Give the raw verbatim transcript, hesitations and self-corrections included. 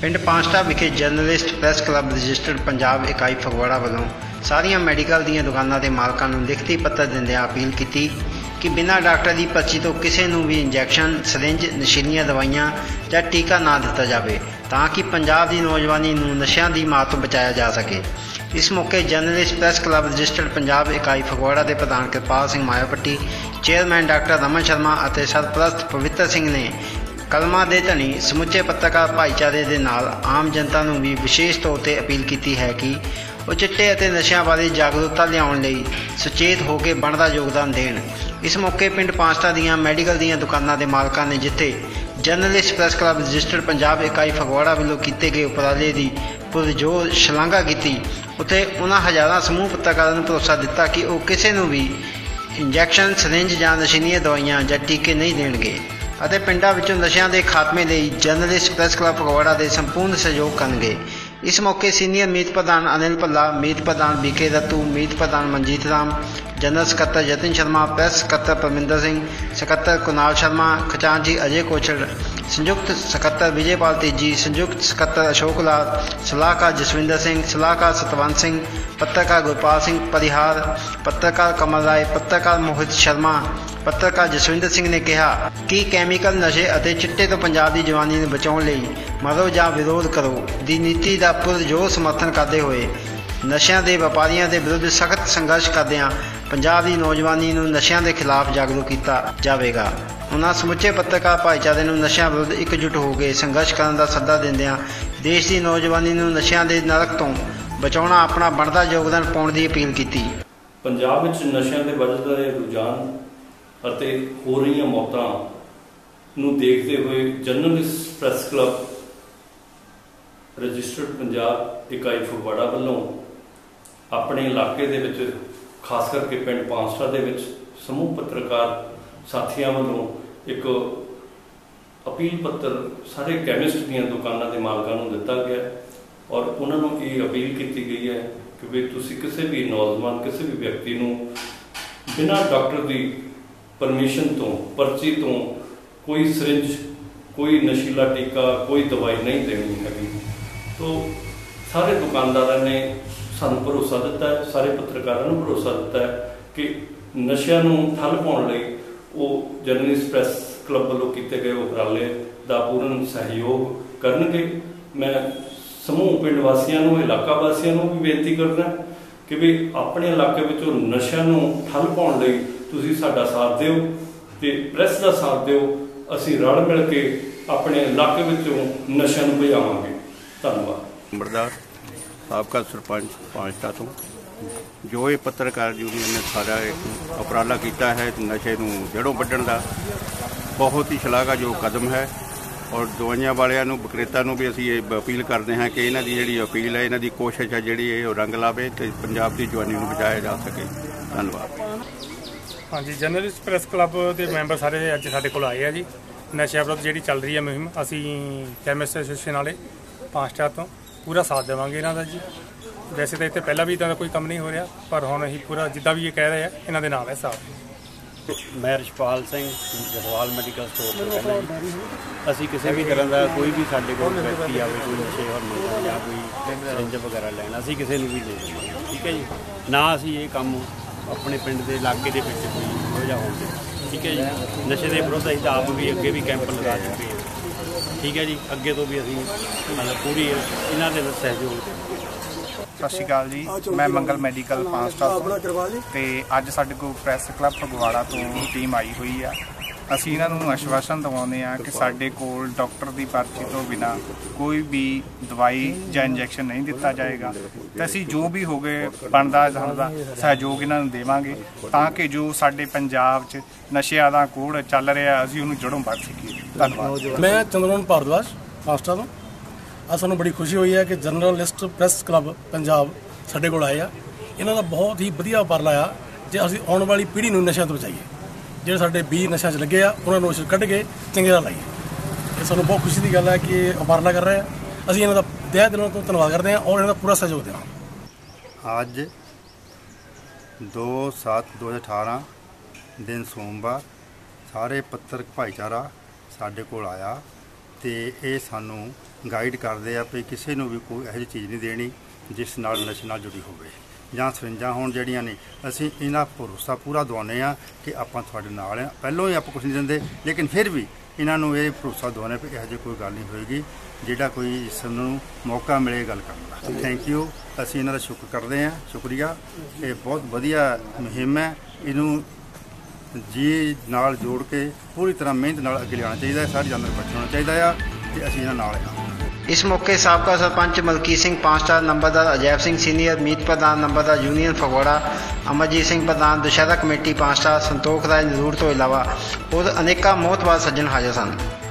ਪਿੰਡ ਪਾਂਸਟਾ ਵਿਖੇ journalist press club registered Punjab ਇਕਾਈ ਫਗਵਾੜਾ ਵੱਲੋਂ ਸਾਰੀਆਂ ਮੈਡੀਕਲ ਦੀਆਂ ਦੁਕਾਨਾਂ ਦੇ ਮਾਲਕਾਂ ਨੂੰ ਲਿਖਤੀ ਪੱਤਰ ਦਿੰਦਿਆਂ ਅਪੀਲ ਕੀਤੀ कि बिना डॉक्टर की पर्ची तो किसी नूं भी इंजैक्शन सरिंज नशीलियां दवाइयां या टीका ना दिता जाए ताकि पंजाब की नौजवानी नूं नशियां की मार तो बचाया जा सके। इस मौके journalist press club registered Punjab इकाई फगवाड़ा के प्रधान कृपाल सिंह मायापट्टी, चेयरमैन डॉक्टर रमन शर्मा और सरप्रस्त पवित्र सिंह ने कलमां दे धनी समुचे पत्रकार भाईचारे के नाल आम जनता नूं भी विशेष तौर पर अपील की है कि वो चिट्टे और नशियां बारे जागरूकता लियाउण लई सुचेत होकर बनदा योगदान देण। इस मौके पिंड पांसटा दीआं मैडिकल दीआं दुकानां दे मालकां ने जिथे journalist press club registered Punjab इकाई फगवाड़ा वालों किए गए उपराले की पुरजोर शलाघा की, उत्थे उन्हां हज़ारां समूह पत्रकारां नूं भरोसा दिता कि वो किसी नूं भी इंजैक्शन सरिंज जां नशीलियां दवाइयां जां टीके नहीं देणगे ਅਤੇ ਪਿੰਡਾਂ ਵਿੱਚੋਂ ਨਸ਼ਿਆਂ ਦੇ ਖਾਤਮੇ ਲਈ ਜਰਨਲਿਸਟ ਪ੍ਰੈਸ ਕਲੱਬ ਫਗਵਾੜਾ ਦੇ ਸੰਪੂਰਨ ਸਹਿਯੋਗ ਕਰਨਗੇ। इस मौके सीनियर मीत प्रधान अनिल भल्ला, मीत प्रधान बीके दत्तू, मीत प्रधान मनजीत राम, जनरल सकत्तर जतिन शर्मा, प्रैस सकत्तर परमिंदर सिंह, सकत्तर कुनाल शर्मा, खजानची अजय कोछड़, संयुक्त सकत्तर विजयपाल तेजी, संयुक्त सकत्तर अशोक लाल, सलाहकार जसविंदर सिंह, सलाहकार सतवंत सिंह, पत्रकार गुरपाल सिंह परिहार, पत्रकार कमल राय, पत्रकार मोहित शर्मा, पत्रकार जसविंदर सिंह ने कहा कि कैमिकल नशे और चिट्टे तो पंजाब की जवानी ने बचाने लई मरो जां विरोध करो दी नीति का पुरजोर समर्थन करते हुए नशियां के व्यापारियों के विरुद्ध सख्त संघर्ष करदिआं पंजाब की नौजवानी नूं नशियां के खिलाफ जागरूक किया जाएगा। उन्होंने समुचे पत्रकार भाईचारे नूं नशियां विरुद्ध एकजुट हो गए संघर्ष करने का सद्दा दिंदिआं देश की नौजवानी नूं नशियां के नरक तो बचाउणा अपना बनदा योगदान पाउण की अपील की। पंजाब विच नशियां के वधदे रुझान ਅਤੇ ਹੋ ਰਹੀਆਂ ਮੌਤਾਂ ਨੂੰ ਦੇਖਦੇ ਹੋਏ journalist press club registered Punjab ਇਕਾਈ ਫਗਵਾੜਾ ਵੱਲੋਂ ਆਪਣੇ ਇਲਾਕੇ ਦੇ ਵਿੱਚ ਖਾਸ ਕਰਕੇ ਪਿੰਡ ਪਾਂਸਟਾ ਦੇ ਵਿੱਚ ਸਮੂਹ ਪੱਤਰਕਾਰ ਸਾਥੀਆਂ ਵੱਲੋਂ ਇੱਕ ਅਪੀਲ ਪੱਤਰ ਸਾਰੇ ਕੈਮਿਸਟ ਦੀਆਂ ਦੁਕਾਨਾਂ ਦੇ ਮਾਲਕਾਂ ਨੂੰ ਦਿੱਤਾ ਗਿਆ ਔਰ ਉਹਨਾਂ ਨੂੰ ਇਹ ਅਪੀਲ ਕੀਤੀ ਗਈ ਹੈ ਕਿ ਵੀ ਤੁਸੀਂ ਕਿਸੇ ਵੀ ਨੌਜਵਾਨ ਕਿਸੇ ਵੀ ਵਿਅਕਤੀ ਨੂੰ ਬਿਨਾਂ ਡਾਕਟਰ ਦੀ परमिशन तो पर्ची तो कोई सरिंज कोई नशीला टीका कोई दवाई नहीं देनी हैगी। तो सारे दुकानदारों ने सानू भरोसा दिता है, सारे पत्रकारों को भरोसा दिता है कि नशियां नूं ठल पाउण लई वो जर्नलिस्ट प्रैस क्लब वालों किए गए उपराले का पूर्ण सहयोग करनगे। मैं समूह पिंड वासियों को इलाका वासियों को भी बेनती करना कि भी अपने इलाके विचों नशियां नूं ठल पाउण लई तुसीं साडा साथ दिओ ते प्रैस का साथ दिओ। असीं रल मिल के अपने इलाके विचों नशियां नूं भजावांगे। धन्नवाद। नंबरदार साबका सरपंच पांसटा तो जो ये पत्रकार यूनियन ने सारा उपराला किया है नशे नूं जड़ों वड्ढण दा बहुत ही शलाघायोग कदम है और दवाइयां वालियां नूं विक्रेता नूं भी असीं ये अपील करते हैं कि इन्हां दी जिहड़ी अपील है इन्हां दी कोशिश है जिहड़ी ये रंग लावे ते पंजाब की जवानी नूं बचाया जा सके। धन्नवाद। हाँ जी, जर्नलिस्ट प्रैस क्लब के मैंबर सारे अज साडे कोल आए हैं जी। नशे विरुद्ध जी चल रही है मुहिम असी कैमिस्ट एसोसीएशन वाले पांसटा तो पूरा साथ देवांगे इन्हों का जी। वैसे तो इतने पहला भी इदा कोई काम नहीं हो रहा पर हुण असीं पूरा जिद्दां भी ये कह रहे हैं इन्हों के नाल है साथ। मैं रिशपाल सिंह जसवाल मैडिकल स्टोर तो कहना जी असी किसी भी तरह का कोई भी साडे कोल व्यक्ति आवे कोई नशे और मंगण या कोई सरिंज वगैरह लैना असी किसी भी दे देंगे। ठीक है जी, ना असी ये काम अपने पिंड के इलाके के कोई हो जा हो। ठीक है जी, नशे के विरुद्ध असीं आप भी अगे भी कैंप लगा चुके हैं। ठीक है जी, अगे तो भी असीं मतलब पूरी इन्हां दे सहयोग देवांगे। सत श्री अकाल जी, मैं मंगल मैडिकल पांसटा तो अज साडे कोल प्रैस क्लब फगवाड़ा तो टीम आई हुई है। असीं इन्हां नूं आश्वासन दवाउने आ कि साडे कोल डॉक्टर की पर्ची तो बिना कोई भी दवाई या इंजैक्शन नहीं दिता जाएगा तो असीं जो भी हो गए बनदा साडा सहयोग इन्हां नूं देवांगे ताकि जो साडे पंजाब च नशिਆਂ ਦਾ ਕੋੜ ਚੱਲ ਰਿਹਾ ਅਸੀਂ ਉਹਨੂੰ ਜੜੋਂ ਵੱਢ ਸਕੀਏ। ਧੰਨਵਾਦ। मैं चंद्रमोहन भारद्वाज पांसटा तो आज सानूं बड़ी खुशी हुई है कि जर्नलिस्ट प्रैस क्लब पंजाब साडे कोल आए आ। इन्हां दा बहुत ही वधिया उपराला आ जे असीं आउण वाली पीढ़ी नूं नशिਆਂ ਤੋਂ बचाईए। ਜਿਹੜੇ ਸਾਡੇ ਵੀਰ ਨਸ਼ਿਆਂ 'ਚ ਲੱਗੇ ਆ ਉਹਨਾਂ ਨੂੰ ਅਸੀਂ ਕੱਢ ਕੇ ਚੰਗੇ ਰਾਹ ਲਾਈਏ। ਇਹ ਸਾਨੂੰ ਬਹੁਤ ਖੁਸ਼ੀ ਦੀ ਗੱਲ ਹੈ ਕਿ ਇਹ ਉਪਰਾਲਾ ਕਰ ਰਹੇ ਆ। ਅਸੀਂ ਇਹਨਾਂ ਦਾ ਤਹਿ ਦਿਲੋਂ ਤੋਂ ਧੰਨਵਾਦ ਕਰਦੇ ਹਾਂ ਔਰ ਇਹਨਾਂ ਦਾ ਪੂਰਾ ਸਹਿਯੋਗ ਦੇਵਾਂਗੇ। ਅੱਜ दो सात दो हज़ार अठारह दिन सोमवार सारे पत्रक भाईचारा साडे कोल आया ते ये सानू ਗਾਈਡ ਕਰਦੇ ਆ ਵੀ ਕਿਸੇ ਨੂੰ ਵੀ ਕੋਈ ਇਹੋ ਜਿਹੀ ਚੀਜ਼ ਨਹੀਂ ਦੇਣੀ ਜਿਸ ਨਾਲ ਨਸ਼ੇ ਨਾਲ ਜੁੜੀ ਹੋਵੇ ਜਾਂ ਸਰਿੰਜਾਂ ਹੋਣ ਜਿਹੜੀਆਂ ਨੇ ਅਸੀਂ ਇਹਨਾਂ ਭਰੋਸਾ ਪੂਰਾ ਦਿਵਾਉਂਦੇ ਹਾਂ ਕਿ ਆਪਾਂ ਤੁਹਾਡੇ ਨਾਲ ਆ। ਪਹਿਲੋਂ ਹੀ ਆਪਾਂ ਕੁਛ ਨਹੀਂ ਦਿੰਦੇ, ਲੇਕਿਨ ਫਿਰ ਵੀ ਇਹਨਾਂ ਨੂੰ ਇਹ ਭਰੋਸਾ ਦਿਵਾਉਂਦੇ ਵੀ ਇਹੋ ਜਿਹੀ ਕੋਈ ਗੱਲ ਨਹੀਂ ਹੋਏਗੀ। ਜਿਹੜਾ ਕੋਈ ਇਸ ਨੂੰ ਮੌਕਾ ਮਿਲੇ ਗੱਲ ਕਰਨ ਦਾ। Thank you. ਅਸੀਂ ਇਹਨਾਂ ਦਾ ਸ਼ੁਕਰ ਕਰਦੇ ਹਾਂ, ਸ਼ੁਕਰੀਆ। ਇਹ ਬਹੁਤ ਵਧੀਆ ਮੁਹਿੰਮ ਹੈ, ਇਹਨੂੰ ਜੀ ਨਾਲ ਜੋੜ ਕੇ ਪੂਰੀ ਤਰ੍ਹਾਂ ਮਿਹਨਤ ਨਾਲ ਅੱਗੇ ਲਿਆਉਣਾ ਚਾਹੀਦਾ ਹੈ। ਸਾਰੀ ਜਾਨਵਰ ਬਚਾਉਣਾ ਚਾਹੀਦਾ ਆ ਤੇ ਅਸੀਂ ਇਹਨਾਂ ਨਾਲ ਹਾਂ। ਇਸ ਮੌਕੇ ਸਾਬਕਾ ਸਰਪੰਚ ਮਲਕੀਤ ਸਿੰਘ ਪੰਜ ਸਟਾਰ ਨੰਬਰਦਾਰ ਅਜੈਬ ਸਿੰਘ ਸੀਨੀਅਰ ਮੀਤ ਪ੍ਰਧਾਨ ਨੰਬਰਦਾਰ ਯੂਨੀਅਨ ਫਗਵਾੜਾ ਅਮਰਜੀਤ ਸਿੰਘ ਪ੍ਰਧਾਨ ਦੁਸ਼ਹਿਰਾ ਕਮੇਟੀ ਪੰਜ ਸਟਾਰ ਸੰਤੋਖ ਰਾਜ ਨਜ਼ੂਰ ਤੋਂ ਇਲਾਵਾ ਹੋਰ ਅਨੇਕਾਂ ਮੋਹਤਬਾਰ ਸੱਜਣ ਹਾਜ਼ਰ ਸਨ।